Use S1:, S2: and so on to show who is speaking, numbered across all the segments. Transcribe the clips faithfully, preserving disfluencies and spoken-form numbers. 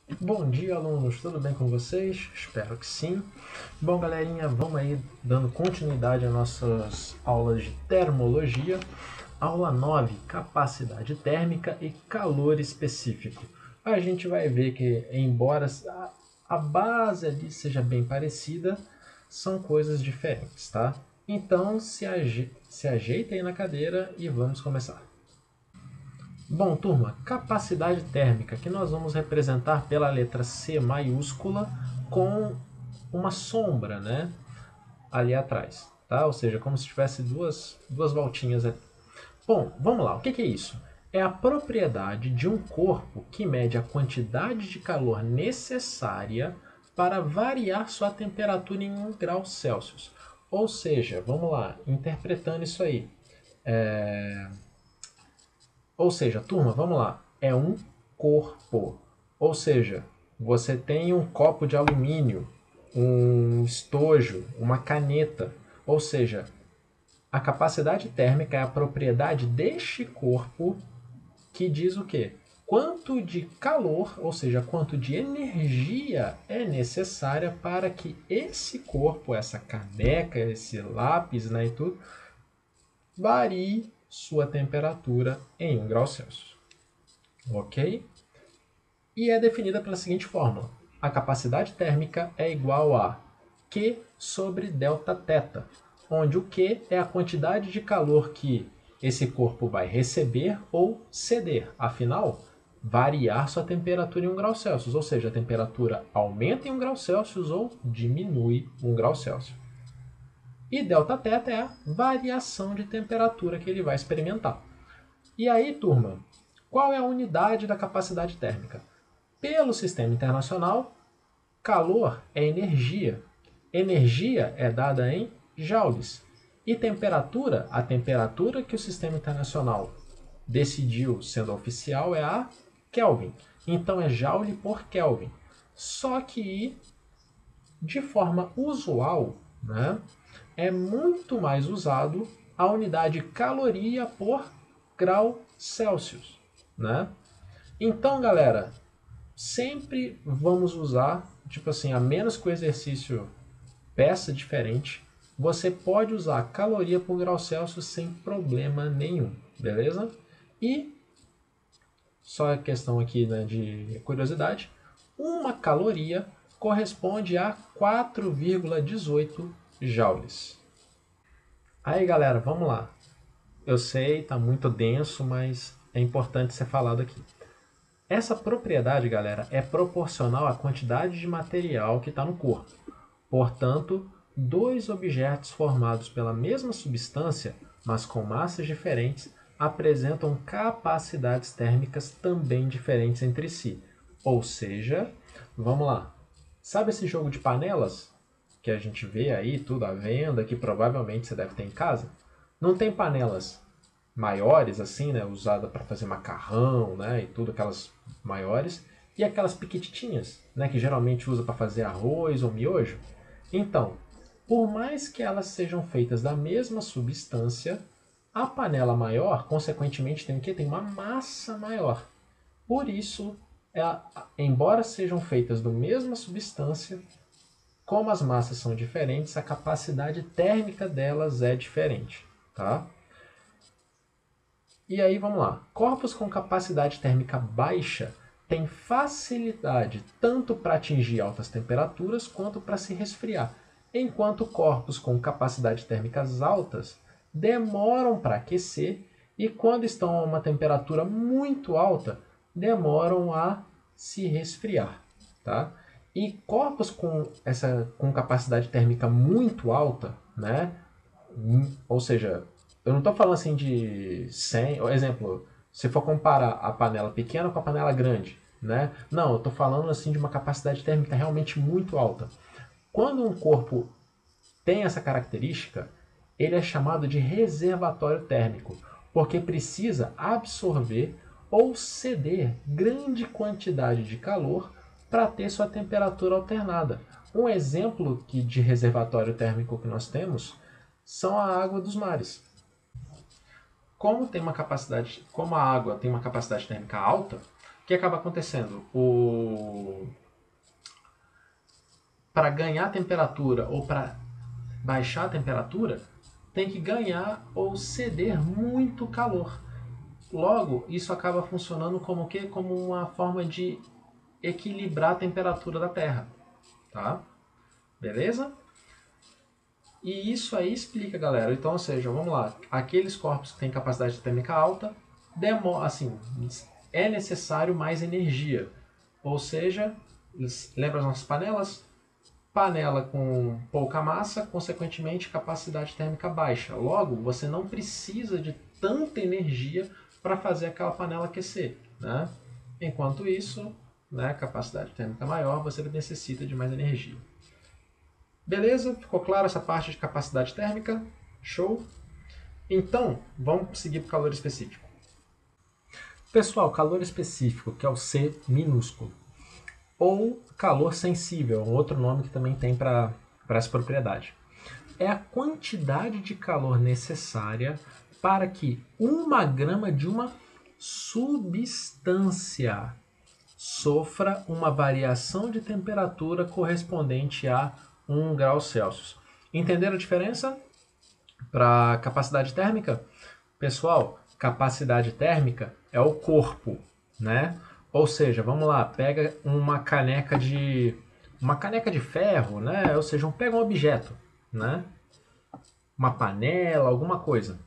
S1: Bom dia, alunos, tudo bem com vocês? Espero que sim. Bom, galerinha, vamos aí dando continuidade às nossas aulas de termologia. Aula nove, capacidade térmica e calor específico. A gente vai ver que, embora a base ali seja bem parecida, são coisas diferentes, tá? Então, se, aje se ajeita aí na cadeira e vamos começar. Bom, turma, capacidade térmica, que nós vamos representar pela letra C maiúscula com uma sombra, né, ali atrás, tá? Ou seja, como se tivesse duas, duas voltinhas ali. Bom, vamos lá, o que, que é isso? É a propriedade de um corpo que mede a quantidade de calor necessária para variar sua temperatura em um grau Celsius. Ou seja, vamos lá, interpretando isso aí. É... Ou seja, turma, vamos lá. É um corpo. Ou seja, você tem um copo de alumínio, um estojo, uma caneta. Ou seja, a capacidade térmica é a propriedade deste corpo que diz o quê? Quanto de calor, ou seja, quanto de energia é necessária para que esse corpo, essa caneca, esse lápis, né, e tudo, varie sua temperatura em um grau Celsius. Ok? E é definida pela seguinte fórmula: a capacidade térmica é igual a Q sobre Δθ, onde o Q é a quantidade de calor que esse corpo vai receber ou ceder. Afinal, variar sua temperatura em um grau Celsius, ou seja, a temperatura aumenta em um grau Celsius ou diminui um grau Celsius. E Δθ é a variação de temperatura que ele vai experimentar. E aí, turma, qual é a unidade da capacidade térmica? Pelo sistema internacional, calor é energia. Energia é dada em joules. E temperatura, a temperatura que o sistema internacional decidiu sendo oficial é a Kelvin. Então é joule por Kelvin. Só que, de forma usual, né, é muito mais usado a unidade caloria por grau Celsius. Né? Então, galera, sempre vamos usar, tipo assim, a menos que o exercício peça diferente, você pode usar caloria por grau Celsius sem problema nenhum, beleza? E, só a questão aqui, né, de curiosidade, uma caloria corresponde a quatro vírgula dezoito joules. Aí, galera, vamos lá. Eu sei, tá muito denso, mas é importante ser falado aqui. Essa propriedade, galera, é proporcional à quantidade de material que está no corpo. Portanto, dois objetos formados pela mesma substância, mas com massas diferentes, apresentam capacidades térmicas também diferentes entre si. Ou seja, vamos lá. Sabe esse jogo de panelas que a gente vê aí, tudo à venda, que provavelmente você deve ter em casa? Não tem panelas maiores, assim, né, usada para fazer macarrão, né, e tudo, aquelas maiores, e aquelas piquititinhas, né, que geralmente usa para fazer arroz ou miojo. Então, por mais que elas sejam feitas da mesma substância, a panela maior, consequentemente, tem o quê? Tem uma massa maior. Por isso, ela, embora sejam feitas da mesma substância, como as massas são diferentes, a capacidade térmica delas é diferente, tá? E aí vamos lá. Corpos com capacidade térmica baixa têm facilidade tanto para atingir altas temperaturas quanto para se resfriar, enquanto corpos com capacidades térmicas altas demoram para aquecer e, quando estão a uma temperatura muito alta, demoram a se resfriar. Tá? E corpos com, essa, com capacidade térmica muito alta, né? Ou seja, eu não estou falando assim de cem, por exemplo, se for comparar a panela pequena com a panela grande, né? Não, eu estou falando assim de uma capacidade térmica realmente muito alta. Quando um corpo tem essa característica, ele é chamado de reservatório térmico, porque precisa absorver ou ceder grande quantidade de calor para ter sua temperatura alternada. Um exemplo de reservatório térmico que nós temos são a água dos mares. Como tem uma capacidade, como a água tem uma capacidade térmica alta, o que acaba acontecendo? O, para ganhar temperatura ou para baixar a temperatura, tem que ganhar ou ceder muito calor. Logo, isso acaba funcionando como o quê? Como uma forma de equilibrar a temperatura da Terra. Tá? Beleza? E isso aí explica, galera. Então, ou seja, vamos lá. Aqueles corpos que têm capacidade térmica alta, demo, assim, é necessário mais energia. Ou seja, lembra as nossas panelas? Panela com pouca massa, consequentemente, capacidade térmica baixa. Logo, você não precisa de tanta energia para fazer aquela panela aquecer. Né? Enquanto isso, né, capacidade térmica maior, você necessita de mais energia. Beleza? Ficou claro essa parte de capacidade térmica? Show? Então, vamos seguir para o calor específico. Pessoal, calor específico, que é o C minúsculo, ou calor sensível, um outro nome que também tem para essa propriedade. É a quantidade de calor necessária para que uma grama de uma substância sofra uma variação de temperatura correspondente a um grau Celsius. Entenderam a diferença para capacidade térmica? Pessoal, capacidade térmica é o corpo, né? Ou seja, vamos lá, pega uma caneca de uma caneca de ferro, né? Ou seja, um, pega um objeto, né? Uma panela, alguma coisa.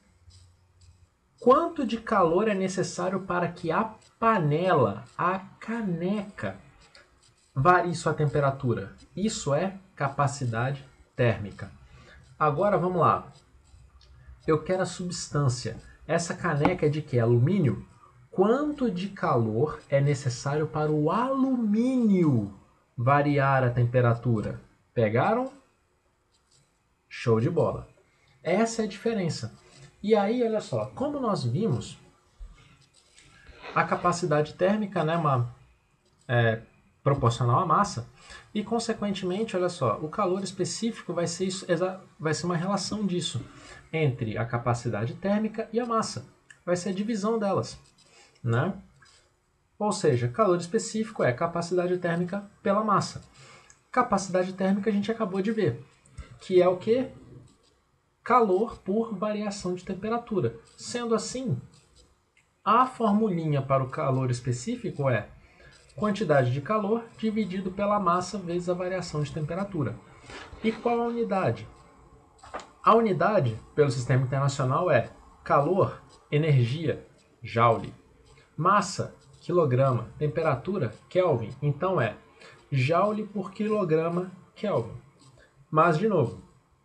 S1: Quanto de calor é necessário para que a panela, a caneca, varie sua temperatura? Isso é capacidade térmica. Agora vamos lá. Eu quero a substância. Essa caneca é de que? Alumínio? Quanto de calor é necessário para o alumínio variar a temperatura? Pegaram? Show de bola. Essa é a diferença. E aí, olha só, como nós vimos, a capacidade térmica, né, uma, é, proporcional à massa, e consequentemente, olha só, o calor específico vai ser, isso, vai ser uma relação disso entre a capacidade térmica e a massa. Vai ser a divisão delas, né? Ou seja, calor específico é capacidade térmica pela massa. Capacidade térmica a gente acabou de ver, que é o que? Calor por variação de temperatura. Sendo assim, a formulinha para o calor específico é quantidade de calor dividido pela massa vezes a variação de temperatura. E qual a unidade? A unidade, pelo sistema internacional, é calor, energia, joule. Massa, quilograma. Temperatura, Kelvin. Então é joule por quilograma, Kelvin. Mas, de novo,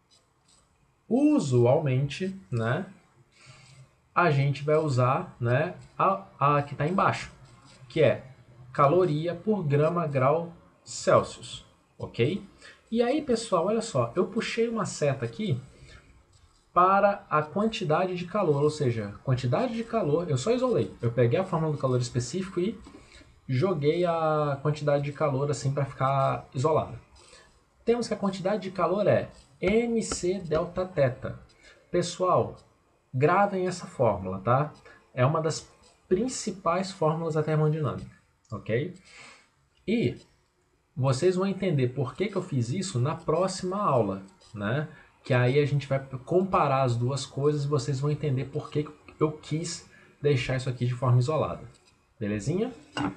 S1: usualmente, né, a gente vai usar, né, a, a que está embaixo, que é caloria por grama grau Celsius, ok? E aí, pessoal, olha só, eu puxei uma seta aqui para a quantidade de calor, ou seja, quantidade de calor, eu só isolei, eu peguei a fórmula do calor específico e joguei a quantidade de calor assim para ficar isolada. Temos que a quantidade de calor é mc delta θ. Pessoal, gravem essa fórmula, tá? É uma das principais fórmulas da termodinâmica. Ok? E vocês vão entender por que, que eu fiz isso na próxima aula, né? Que aí a gente vai comparar as duas coisas e vocês vão entender por que, que eu quis deixar isso aqui de forma isolada. Belezinha?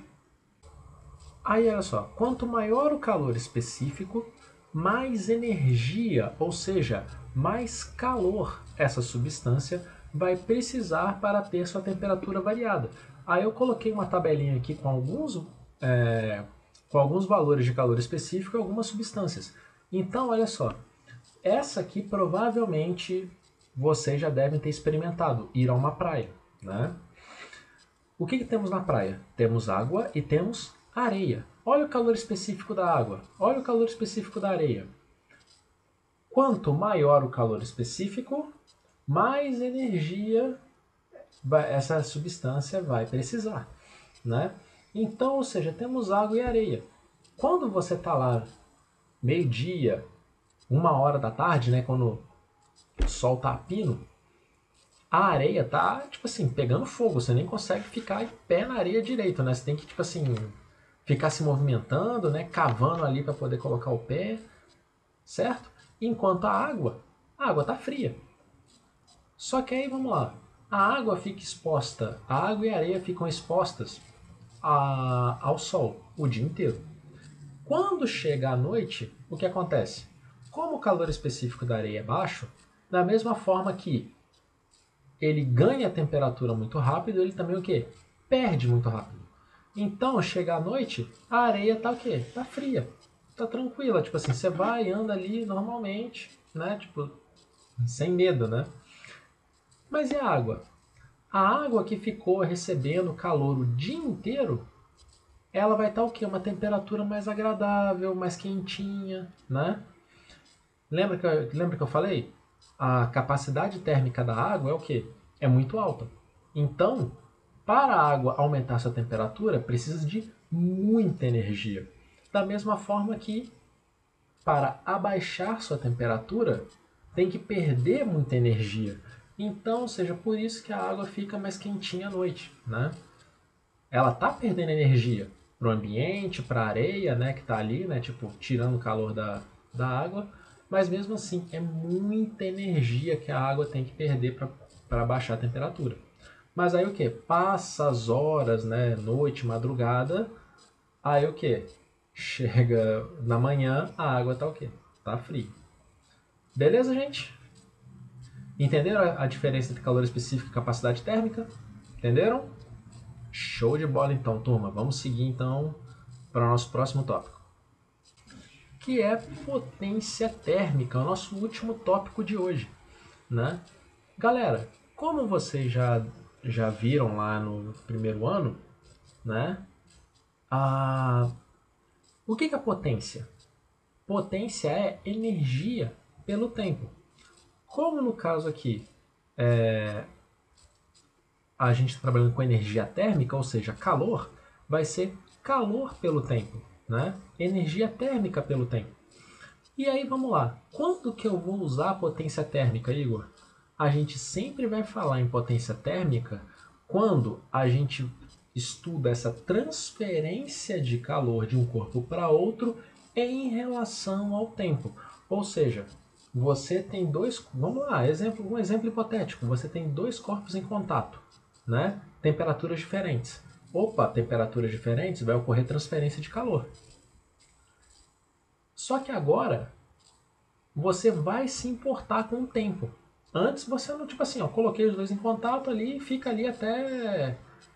S1: Aí, olha só, quanto maior o calor específico, mais energia, ou seja, mais calor essa substância vai precisar para ter sua temperatura variada. Aí eu coloquei uma tabelinha aqui com alguns, é, com alguns valores de calor específico e algumas substâncias. Então, olha só, essa aqui provavelmente vocês já devem ter experimentado, ir a uma praia, né? O que, que temos na praia? Temos água e temos areia. Olha o calor específico da água, olha o calor específico da areia. Quanto maior o calor específico, mais energia essa substância vai precisar, né? Então, ou seja, temos água e areia. Quando você está lá meio-dia, uma hora da tarde, né, quando o sol está a pino, a areia tá, tipo assim, pegando fogo. Você nem consegue ficar em pé na areia direito, né? Você tem que, tipo assim, ficar se movimentando, né, cavando ali para poder colocar o pé, certo? Enquanto a água, a água está fria. Só que aí, vamos lá, a água fica exposta, a água e a areia ficam expostas a, ao sol o dia inteiro. Quando chega a noite, o que acontece? Como o calor específico da areia é baixo, da mesma forma que ele ganha temperatura muito rápido, ele também o quê? Perde muito rápido. Então, chega à noite, a areia tá o quê? Tá fria, tá tranquila. Tipo assim, você vai e anda ali normalmente, né? Tipo, sem medo, né? Mas e a água? A água que ficou recebendo calor o dia inteiro, ela vai estar o quê? Uma temperatura mais agradável, mais quentinha, né? Lembra que eu, lembra que eu falei? A capacidade térmica da água é o quê? É muito alta. Então, para a água aumentar sua temperatura, precisa de muita energia. Da mesma forma que, para abaixar sua temperatura, tem que perder muita energia. Então, seja por isso que a água fica mais quentinha à noite, né? Ela está perdendo energia para o ambiente, para a areia, né, que está ali, né, tipo, tirando o calor da, da água, mas mesmo assim é muita energia que a água tem que perder para baixar a temperatura. Mas aí o que? Passa as horas, né, noite, madrugada, aí o que? Chega na manhã, a água tá o quê? Tá fria. Beleza, gente? Entenderam a diferença entre calor específico e capacidade térmica? Entenderam? Show de bola então, turma. Vamos seguir então para o nosso próximo tópico, que é potência térmica, o nosso último tópico de hoje, né? Galera, como vocês já, já viram lá no primeiro ano, né? A... O que é potência? Potência é energia pelo tempo. Como no caso aqui, é... a gente está trabalhando com energia térmica, ou seja, calor, vai ser calor pelo tempo, né? Energia térmica pelo tempo. E aí vamos lá, quando que eu vou usar a potência térmica, Igor? A gente sempre vai falar em potência térmica quando a gente estuda essa transferência de calor de um corpo para outro em relação ao tempo. Ou seja, você tem dois, vamos lá, exemplo, um exemplo hipotético, você tem dois corpos em contato, né? Temperaturas diferentes. Opa, temperaturas diferentes, vai ocorrer transferência de calor. Só que agora você vai se importar com o tempo. Antes você não, tipo assim, ó, coloquei os dois em contato ali e fica ali até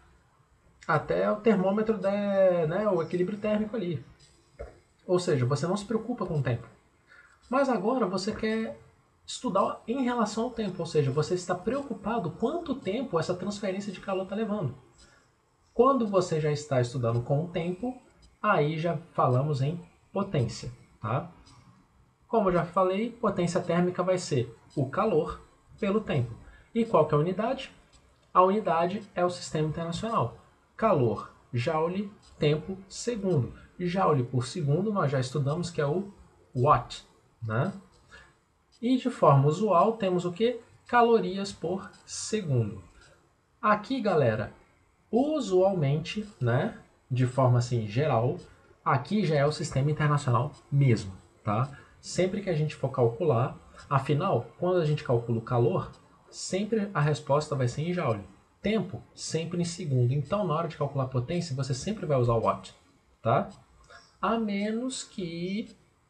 S1: até o termômetro der, né, o equilíbrio térmico ali. Ou seja, você não se preocupa com o tempo. Mas agora você quer estudar em relação ao tempo, ou seja, você está preocupado quanto tempo essa transferência de calor está levando. Quando você já está estudando com o tempo, aí já falamos em potência, tá? Como eu já falei, potência térmica vai ser o calor pelo tempo. E qual que é a unidade? A unidade é o sistema internacional. Calor, joule, tempo, segundo. Joule por segundo nós já estudamos que é o watt, né? E de forma usual temos o que? Calorias por segundo. Aqui, galera, usualmente, né, de forma assim geral, aqui já é o sistema internacional mesmo, tá? Sempre que a gente for calcular, afinal, quando a gente calcula o calor, sempre a resposta vai ser em joule. Tempo, sempre em segundo. Então, na hora de calcular a potência, você sempre vai usar o watt, tá? A menos que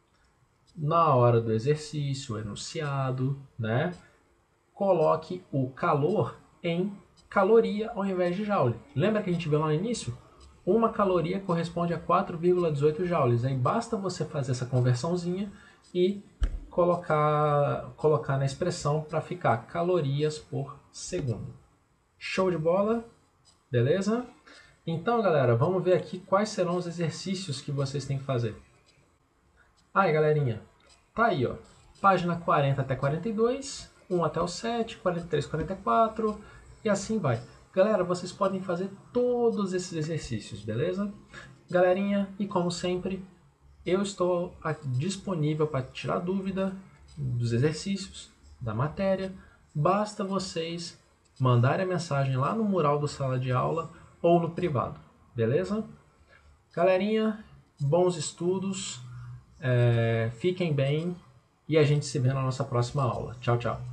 S1: na hora do exercício, enunciado, né, coloque o calor em caloria ao invés de joule. Lembra que a gente viu lá no início? Uma caloria corresponde a quatro vírgula dezoito joules. Aí basta você fazer essa conversãozinha e colocar, colocar na expressão para ficar calorias por segundo. Show de bola? Beleza? Então, galera, vamos ver aqui quais serão os exercícios que vocês têm que fazer. Aí, galerinha, tá aí, ó. Página quarenta até quarenta e dois, um até o sete, quarenta e três, quarenta e quatro e assim vai. Galera, vocês podem fazer todos esses exercícios, beleza? Galerinha, e como sempre, eu estou disponível para tirar dúvida dos exercícios, da matéria. Basta vocês mandarem a mensagem lá no mural do sala de aula ou no privado, beleza? Galerinha, bons estudos, é, fiquem bem e a gente se vê na nossa próxima aula. Tchau, tchau.